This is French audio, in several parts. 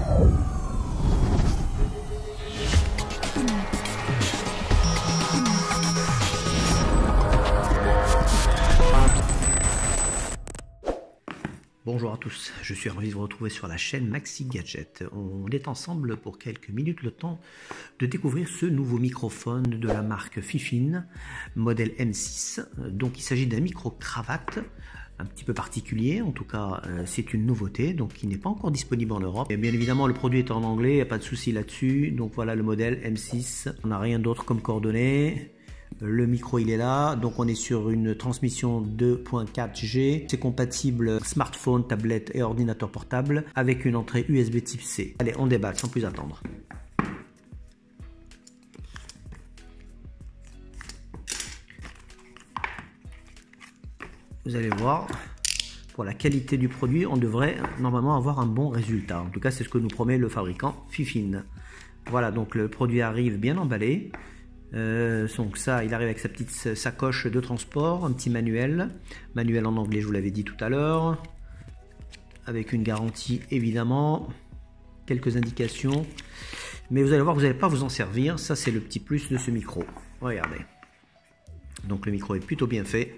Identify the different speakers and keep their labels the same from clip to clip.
Speaker 1: Bonjour à tous, je suis ravi de vous retrouver sur la chaîne Maxi Gadget. On est ensemble pour quelques minutes, le temps de découvrir ce nouveau microphone de la marque Fifine, modèle M6. Donc il s'agit d'un micro-cravate, un petit peu particulier, en tout cas c'est une nouveauté, donc il n'est pas encore disponible en Europe. Et bien évidemment le produit est en anglais, il n'y a pas de souci là-dessus. Donc voilà le modèle M6, on n'a rien d'autre comme coordonnées. Le micro il est là, donc on est sur une transmission 2.4G, c'est compatible smartphone, tablette et ordinateur portable avec une entrée USB type C. Allez, on déballe sans plus attendre. Vous allez voir, pour la qualité du produit, on devrait normalement avoir un bon résultat. En tout cas, c'est ce que nous promet le fabricant Fifine. Voilà, donc le produit arrive bien emballé. Donc ça, il arrive avec sa petite sacoche de transport, un petit manuel en anglais, je vous l'avais dit tout à l'heure, avec une garantie évidemment, quelques indications, mais vous allez voir que vous n'allez pas vous en servir. Ça c'est le petit plus de ce micro. Regardez, donc le micro est plutôt bien fait,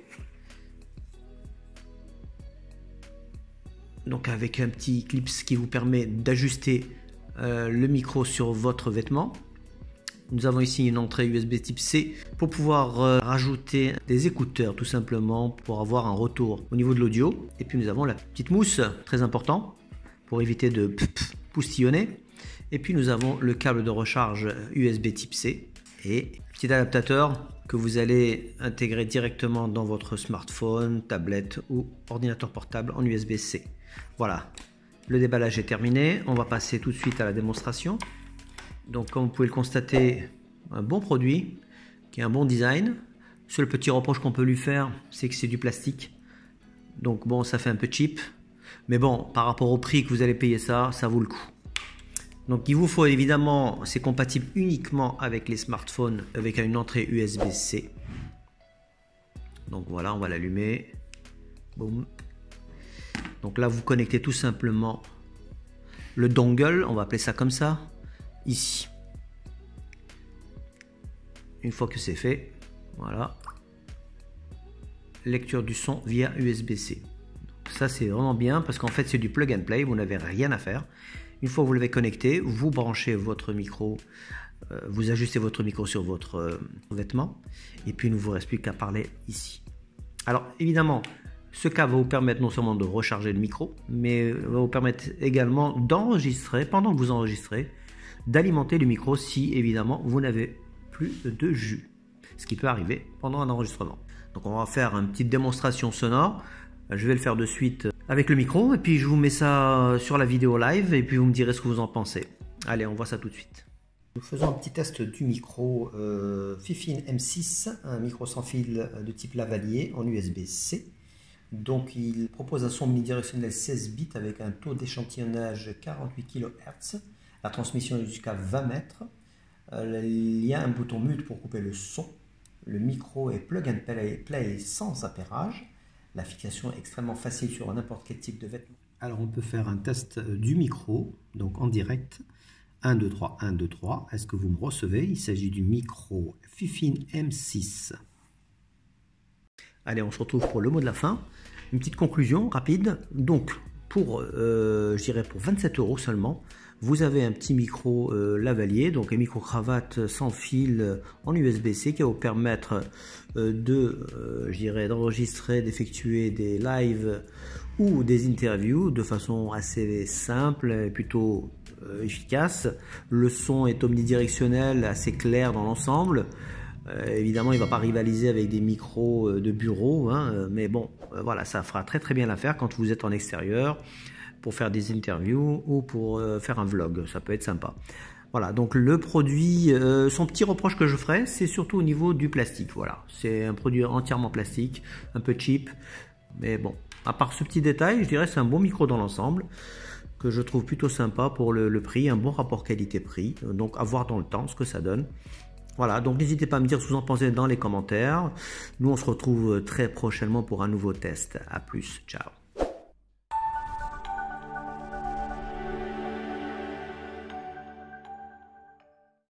Speaker 1: donc avec un petit clip qui vous permet d'ajuster le micro sur votre vêtement. Nous avons ici une entrée USB type C pour pouvoir rajouter des écouteurs tout simplement pour avoir un retour au niveau de l'audio. Et puis nous avons la petite mousse, très important, pour éviter de poustillonner. Et puis nous avons le câble de recharge USB type C et petit adaptateur que vous allez intégrer directement dans votre smartphone, tablette ou ordinateur portable en USB-C. Voilà, le déballage est terminé. On va passer tout de suite à la démonstration. Donc comme vous pouvez le constater, un bon produit, qui a un bon design. Le seul petit reproche qu'on peut lui faire, c'est que c'est du plastique. Donc bon, ça fait un peu cheap. Mais bon, par rapport au prix que vous allez payer ça, ça vaut le coup. Donc il vous faut évidemment, c'est compatible uniquement avec les smartphones, avec une entrée USB-C. Donc voilà, on va l'allumer. Boum. Donc là, vous connectez tout simplement le dongle, on va appeler ça comme ça. Ici, une fois que c'est fait, voilà, lecture du son via USB-C. Ça c'est vraiment bien parce qu'en fait c'est du plug and play, vous n'avez rien à faire. Une fois que vous l'avez connecté, vous branchez votre micro, vous ajustez votre micro sur votre vêtement et puis il ne vous reste plus qu'à parler ici. Alors évidemment, ce câble va vous permettre non seulement de recharger le micro, mais va vous permettre également d'enregistrer, pendant que vous enregistrez, d'alimenter le micro si évidemment vous n'avez plus de jus, ce qui peut arriver pendant un enregistrement. Donc on va faire une petite démonstration sonore. Je vais le faire de suite avec le micro et puis je vous mets ça sur la vidéo live et puis vous me direz ce que vous en pensez. Allez, on voit ça tout de suite. Nous faisons un petit test du micro Fifine M6, un micro sans fil de type lavalier en USB-C. Donc il propose un son omnidirectionnel 16 bits avec un taux d'échantillonnage 48 kHz. La transmission est jusqu'à 20 mètres. Il y a un bouton mute pour couper le son. Le micro est plug and play sans appairage. La fixation est extrêmement facile sur n'importe quel type de vêtement. Alors on peut faire un test du micro, donc en direct. 1, 2, 3, 1, 2, 3. Est-ce que vous me recevez? Il s'agit du micro Fifine M6. Allez, on se retrouve pour le mot de la fin. Une petite conclusion rapide. Donc, je dirais pour 27 € seulement, vous avez un petit micro lavalier, donc un micro-cravate sans fil en USB-C qui va vous permettre d'enregistrer, d'effectuer des lives ou des interviews de façon assez simple et plutôt efficace. Le son est omnidirectionnel, assez clair dans l'ensemble. Évidemment, il ne va pas rivaliser avec des micros de bureau, hein, mais bon, voilà, ça fera très bien l'affaire quand vous êtes en extérieur pour faire des interviews ou pour faire un vlog, ça peut être sympa. Voilà, donc le produit, son petit reproche que je ferai, c'est surtout au niveau du plastique. Voilà, c'est un produit entièrement plastique, un peu cheap, mais bon, à part ce petit détail, je dirais c'est un bon micro dans l'ensemble, que je trouve plutôt sympa pour le prix, un bon rapport qualité-prix, donc à voir dans le temps ce que ça donne. Voilà, donc n'hésitez pas à me dire ce que vous en pensez dans les commentaires. Nous, on se retrouve très prochainement pour un nouveau test. À plus, ciao.